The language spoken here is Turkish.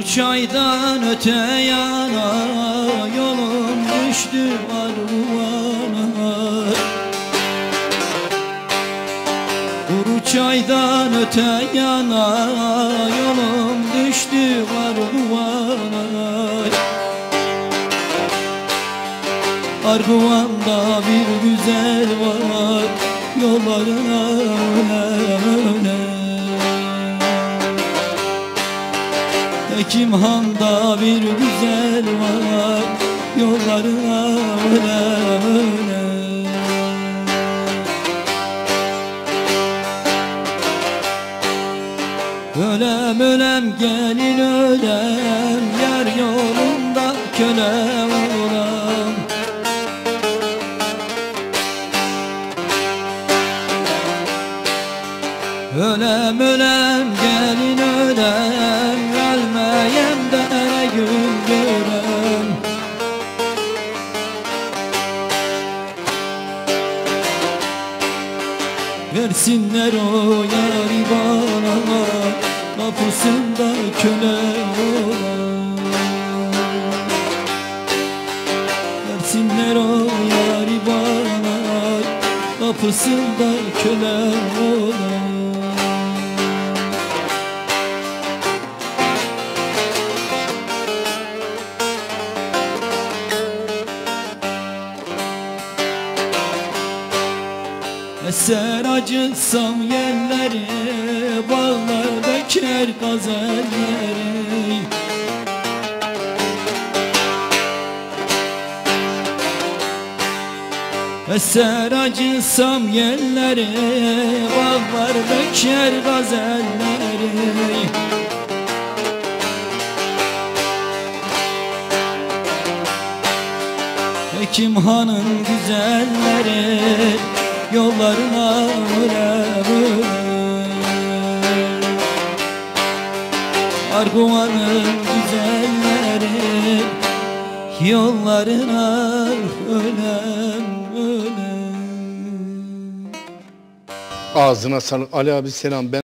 çaydan öte yana, yolum düştü Arvana. Kuru çaydan öte yana, yolum düştü Arvana. Arguvan'da bir güzel var, yollarına öne. Hekimhan'da bir güzel var, yollarına öne. Ölem ölem gelin ölem, yar yolunda köle olam. Ölem ölem gelin ölem, ölmeyem de gün görem. Versinler o yari bana, kapısında köle olan. Versinler o yari bana, kapısında köle olan. Eser acıtsam yerleri, bağlar beker gazelleri. Eser acıtsam yerleri, bağlar beker gazelleri. Hekimhan'ın güzelleri, yollarına öle. Arguvan'ın güzelleri, yollarına ölem. Ağzına sağlık Ali abi, selam.